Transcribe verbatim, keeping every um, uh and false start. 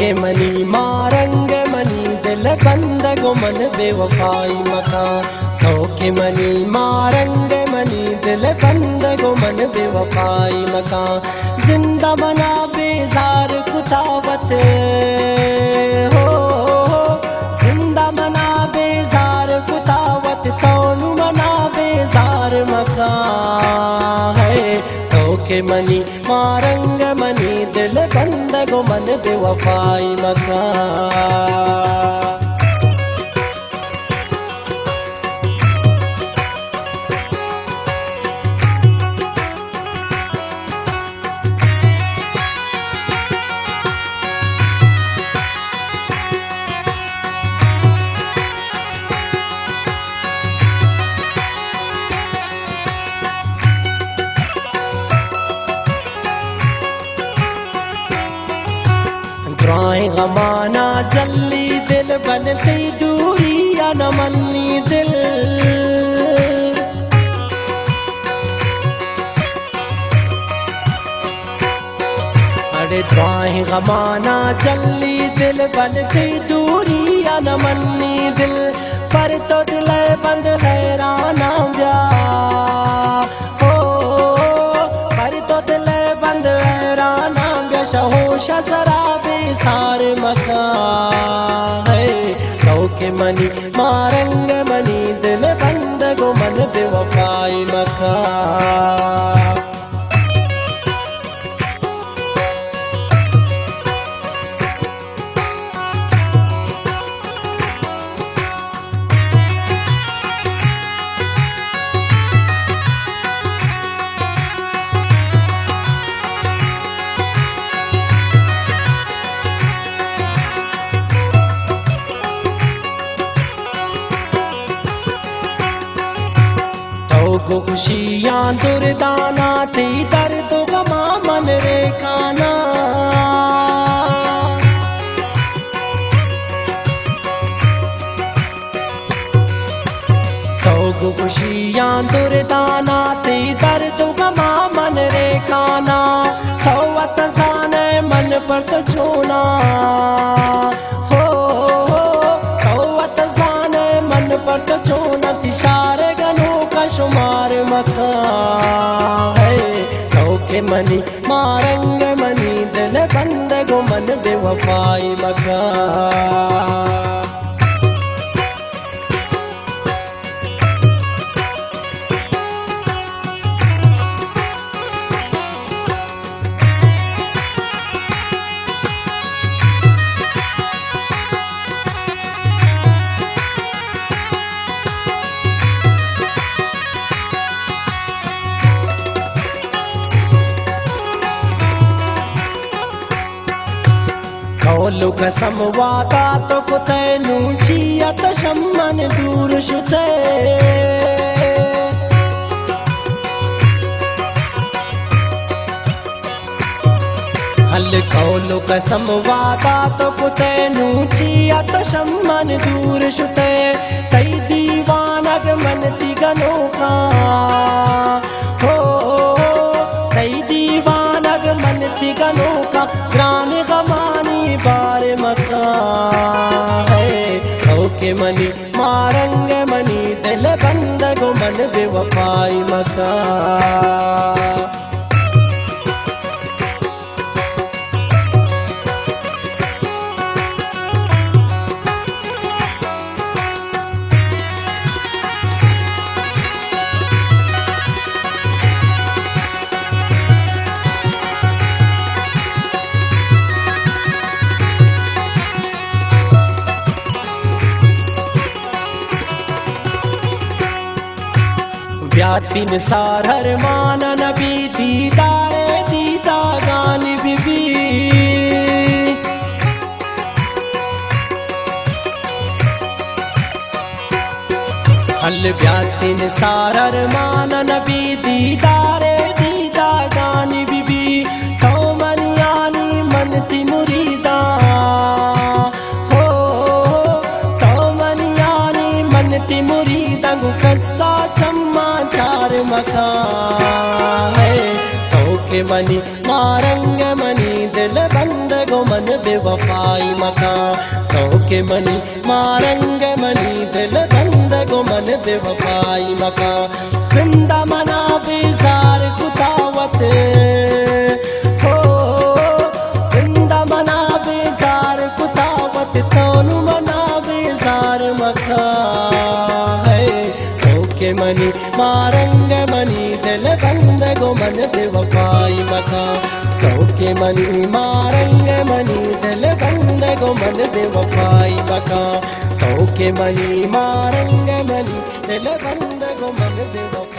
के money Marang money दिल बंद गो मन बेवफाई मका। तो के मनी मारंग मनी दिल बंद गो मन बेवफाई मका। जिंदा मना बेजार कुतावत हो, जिंदा मना बेजार कुतावत तौनु मना बेजार मका है। तो के मनी मारंग मनी दिल बंद गो मन बेवफाई मका। ड्राइंग गमाना जल्दी दिल बन गई दूरी या न मनी दिल। अरे ड्राइंग गमाना जल्दी दिल बन गई दूरी या न मनी दिल। पर तो दिल बंद हैराना गया हो, पर तो दिल बंद हैराना गया। शहोश जरा सार मका है। तो के मनी मारंग मनी दिल बंद गो मन बेवफाई मका। गो खुशियाँ दुर्दाना थी दर्द गमा मन रे खाना। तो गो खुशियाँ दुर्दाना थी दर्द गमा मन रे खाना। तो वतजाने मन पर तो छोना हो, तो वतजाने मन पर तो छोना। तिशारे शुमार मका है। तो के मनी मारंग मनी दिल बंद गो मन बेवफाई मका। कौलु कसम वाता तो कुते नूचियत शम्मन दूर शुते। हल कौलु कसम वाता तो कुते नूचियत शम्मन दूर शुते। तई दीवानग मन तिगनो का हो, तई दीवानग मन तिगनो का। प्राण गमानी बार मका है। तो के मनी मारंग मनी दिल बंद गो मन बेवफाई मका। ब्यातिन सार हर मान नबी दीदारे दीदा गान बीबी। हल ब्यातिन सार हर मान नबी दीदारे दीदा गान बीबी। तो मनियानी मनती मुरीदा हो, तो मनियानी मनती मुरीदा। गुकस्सा चम्मा चार मका है। तो के मनी मारंग मनी दिल बंद गो मन बेव बेवफाई मका तो के मनी मारंग मनी दिल बंद गो मन बेवफाई मका जिंदा मना बेजार कुतावत हो जिंदा मना बेजार कुतावत तोनु मना बेजार मका है तो के मनी मारंग मनी दिल बंद गो मन बेवफाई मका तो के मनी मारंग मनी दिल बंद गो मन बेवफाई मका तो के मनी मारंग मनी दिल बंद गो मन बेवफाई।